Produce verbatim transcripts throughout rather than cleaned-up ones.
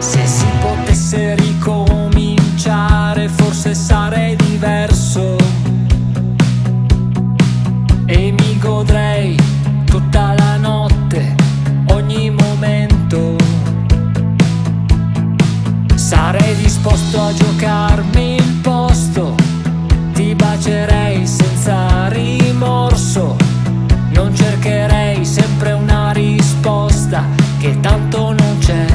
Se si potesse ricominciare forse sarei diverso e mi godrei tutta la notte, ogni momento. Sarei disposto a giocarmi il posto, ti bacerei senza rimorso. Non cercherei sempre una risposta che tanto non c'è.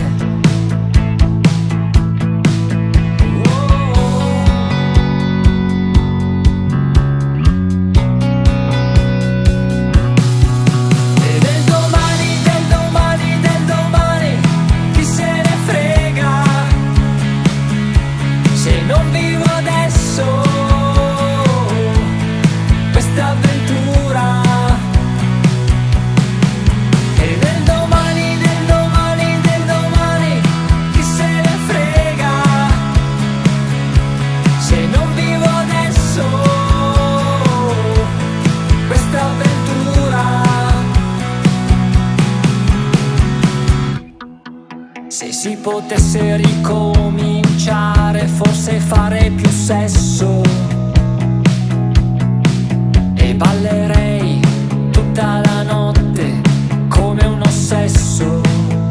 Se si potesse ricominciare forse farei più sesso e ballerei tutta la notte come un ossesso,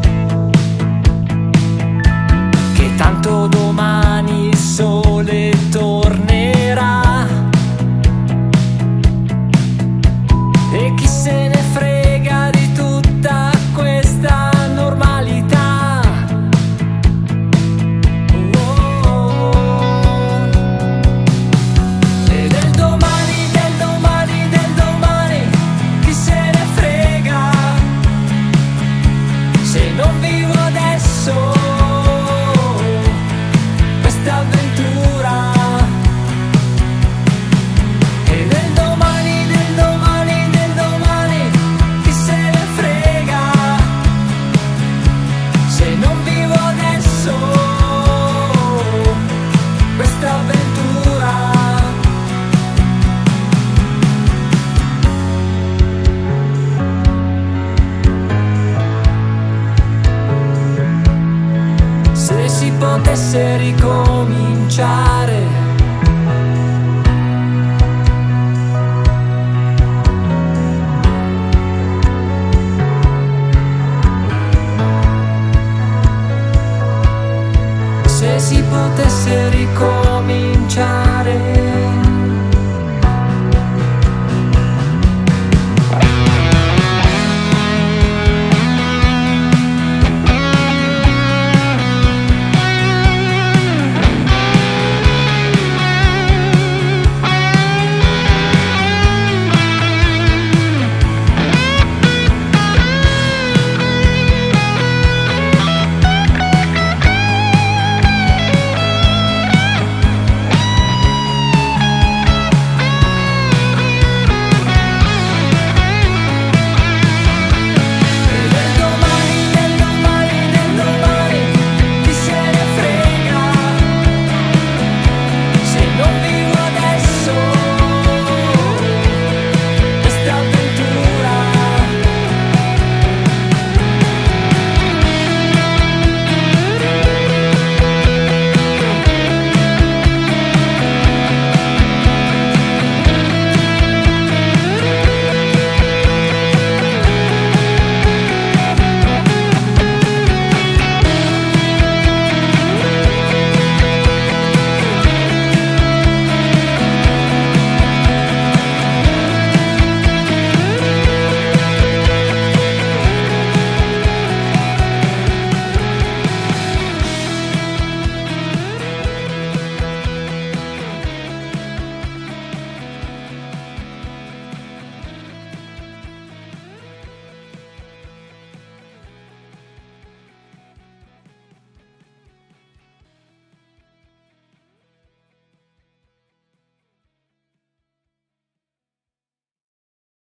che tanto domani il sole tornerà e chi se ne frega di tutta questa normalità. Se si potesse ricominciare, se si potesse ricominciare.